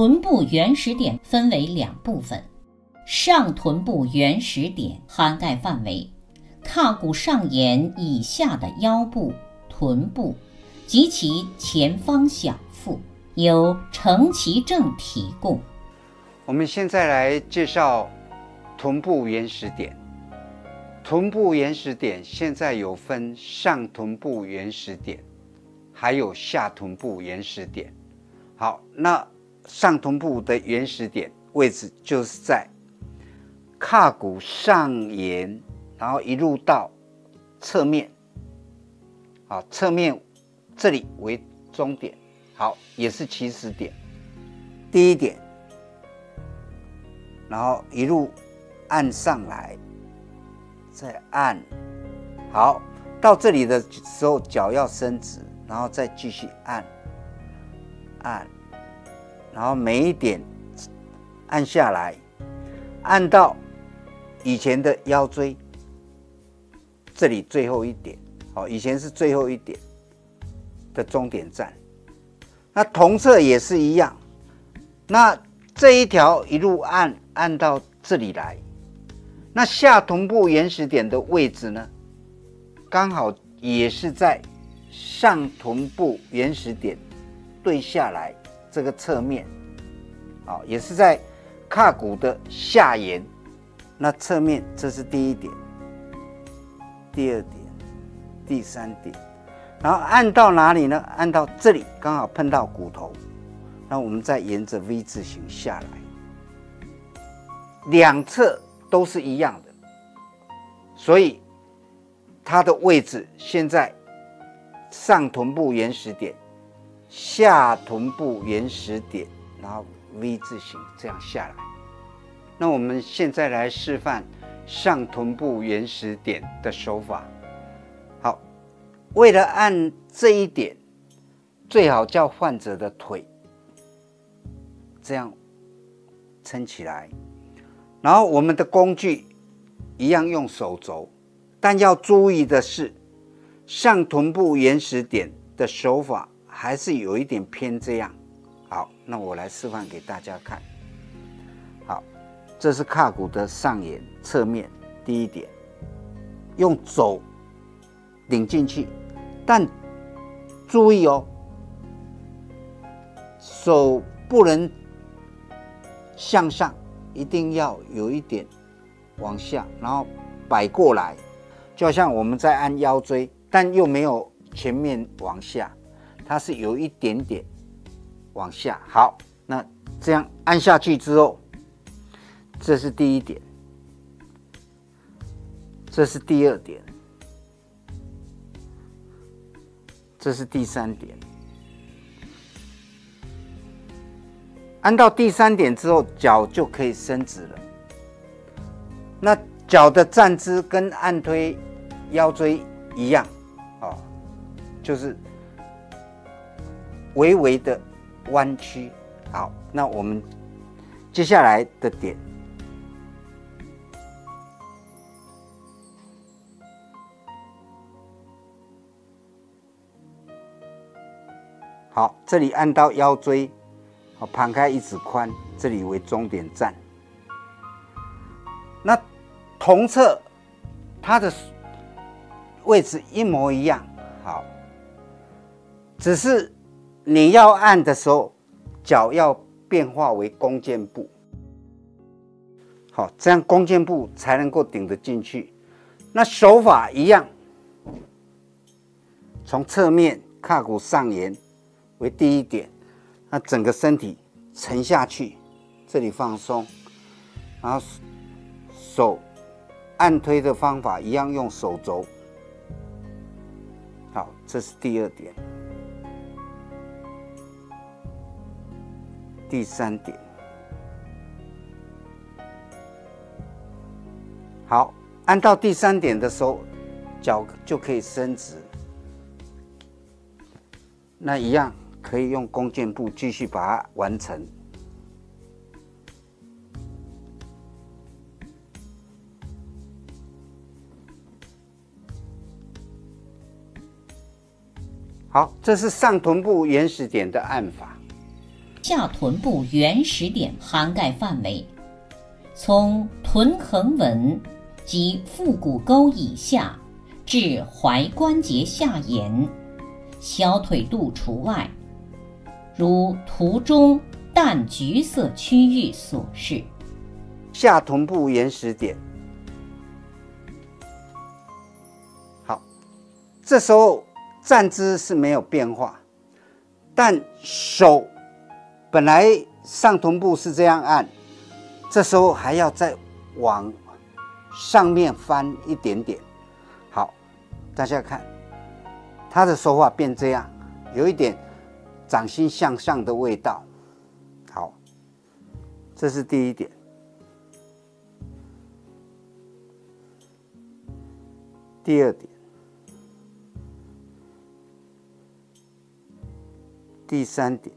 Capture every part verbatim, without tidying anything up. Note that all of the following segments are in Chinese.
臀部原始点分为两部分，上臀部原始点涵盖范围胯骨上沿以下的腰部、臀部及其前方小腹，由程其正提供。 我们现在来介绍臀部原始点。臀部原始点现在有分上臀部原始点，还有下臀部原始点。好，那上臀部的原始点位置就是在胯骨上沿，然后一路到侧面，好，侧面这里为中点，好，也是起始点，第一点，然后一路按上来，再按，好，到这里的时候脚要伸直，然后再继续按，按，然后每一点按下来，按到以前的腰椎这里最后一点，好，以前是最后一点的终点站。那同侧也是一样，那这一条一路按按到这里来，那下臀部原始点的位置呢，刚好也是在上臀部原始点对下来这个侧面，好，也是在胯骨的下沿。那侧面这是第一点，第二点，第三点，然后按到哪里呢？按到这里，刚好碰到骨头。那我们再沿着 V 字形下来，两侧都是一样的，所以它的位置现在上臀部原始点，下臀部原始点，然后 V 字形这样下来。那我们现在来示范上臀部原始点的手法。好，为了按这一点，最好叫患者的腿这样撑起来，然后我们的工具一样用手肘，但要注意的是，上臀部原始点的手法还是有一点偏这样。好，那我来示范给大家看。好，这是胯骨的上沿侧面，第一点，用肘顶进去，但注意哦，手不能向上，一定要有一点往下，然后摆过来，就好像我们在按腰椎，但又没有前面往下，它是有一点点往下。好，那这样按下去之后，这是第一点，这是第二点，这是第三点。按到第三点之后，脚就可以伸直了。那脚的站姿跟按推腰椎一样，哦，就是微微的弯曲。好，那我们接下来的点，好，这里按到腰椎，好，盘开一指髋，这里为终点站。那同侧它的位置一模一样，好，只是你要按的时候，脚要变化为弓箭步，好，这样弓箭步才能够顶得进去。那手法一样，从侧面胯骨上沿为第一点，那整个身体沉下去，这里放松，然后手按推的方法一样，用手肘。好，这是第二点，第三点。好，按到第三点的时候，脚就可以伸直。那一样可以用弓箭步继续把它完成。好，这是上臀部原始点的按法。 下臀部原始点涵盖范围，从臀横纹及腹股沟以下至踝关节下沿，小腿肚除外，如图中淡橘色区域所示。 下臀部原始点。好，这时候站姿是没有变化，但手本来上臀部是这样按，这时候还要再往上面翻一点点。好，大家看，他的手法变这样，有一点掌心向上的味道。好，这是第一点。第二点，第三点。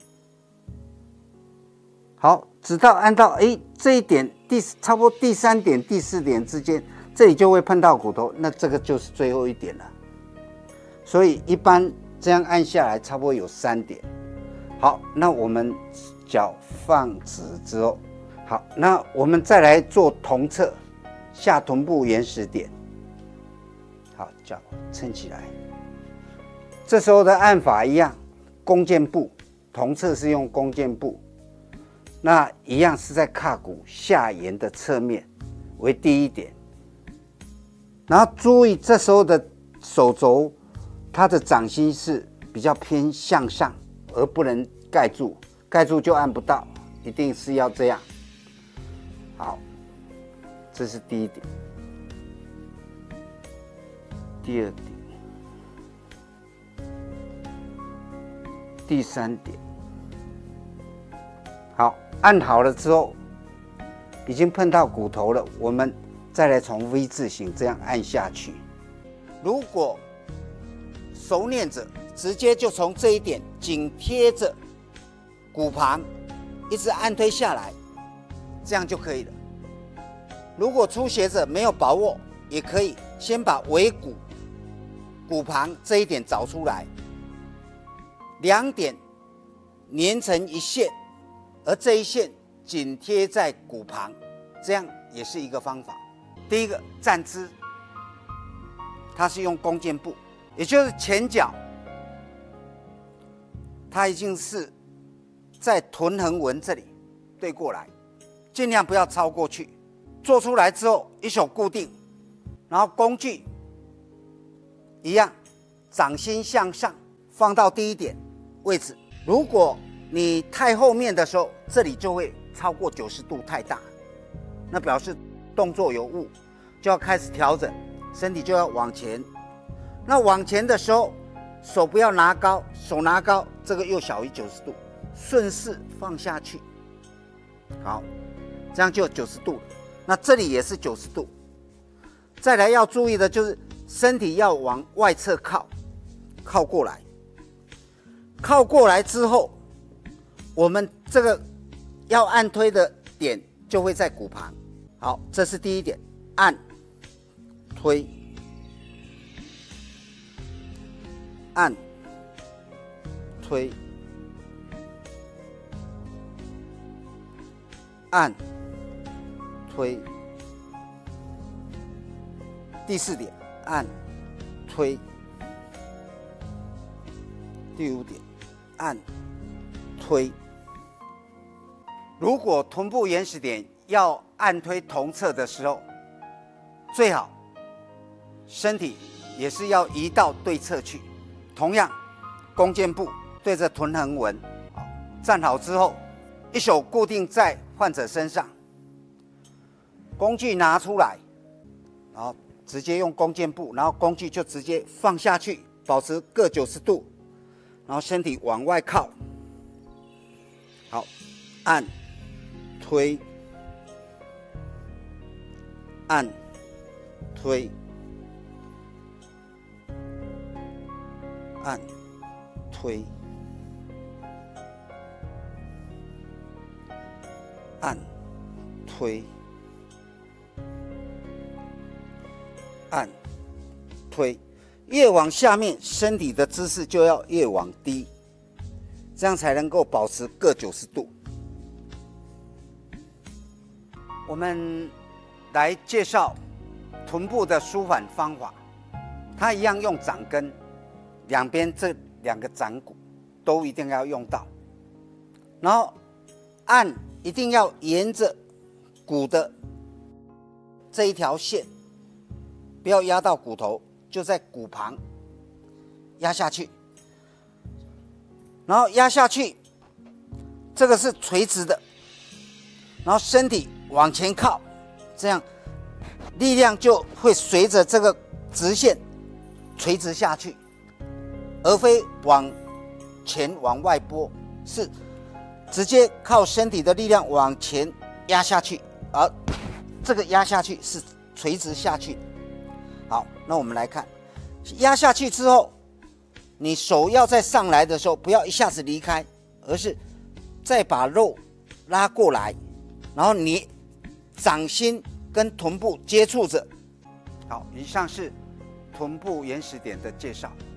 好，直到按到哎这一点第差不多第三点、第四点之间，这里就会碰到骨头，那这个就是最后一点了。所以一般这样按下来，差不多有三点。好，那我们脚放直之后，好，那我们再来做同侧下臀部原始点。好，脚撑起来。这时候的按法一样，弓箭步，同侧是用弓箭步。那一样是在胯骨下沿的侧面为第一点，然后注意这时候的手肘，它的掌心是比较偏向上，而不能盖住，盖住就按不到，一定是要这样。好，这是第一点。第二点，第三点。好，按好了之后，已经碰到骨头了，我们再来从 V 字形这样按下去。如果熟练者，直接就从这一点紧贴着骨旁，一直按推下来，这样就可以了。如果初学者没有把握，也可以先把尾骨、骨旁这一点找出来，两点连成一线。而这一线紧贴在骨旁，这样也是一个方法。第一个站姿，它是用弓箭步，也就是前脚，它已经是在臀横纹这里对过来，尽量不要超过去。做出来之后，一手固定，然后工具一样，掌心向上，放到第一点位置。如果你太后面的时候，这里就会超过九十度太大，那表示动作有误，就要开始调整，身体就要往前。那往前的时候，手不要拿高，手拿高，这个又小于九十度，顺势放下去。好，这样就九十度了。那这里也是九十度。再来要注意的就是身体要往外侧靠，靠过来，靠过来之后。我们这个要按推的点就会在骨旁。好，这是第一点，按、推、按、推、按、推。第四点，按、推。第五点，按、推。如果臀部原始点要按推同侧的时候，最好身体也是要移到对侧去。同样，弓箭步对着臀横纹，站好之后，一手固定在患者身上，工具拿出来，然后直接用弓箭步，然后工具就直接放下去，保持各九十度，然后身体往外靠。好，按。推，按，推，按，推，按，推，按，推。越往下面，身体的姿势就要越往低， 这样才能够保持各九十度。我们来介绍臀部的舒缓方法，它一样用掌根，两边这两个掌骨都一定要用到，然后按一定要沿着骨的这一条线，不要压到骨头，就在骨旁压下去，然后压下去，这个是垂直的，然后身体往前靠，这样力量就会随着这个直线垂直下去，而非往前往外拨，是直接靠身体的力量往前压下去，而这个压下去是垂直下去。好，那我们来看，压下去之后，你手要再上来的时候，不要一下子离开，而是再把肉拉过来，然后你掌心跟臀部接触着。好，以上是臀部原始点的介绍。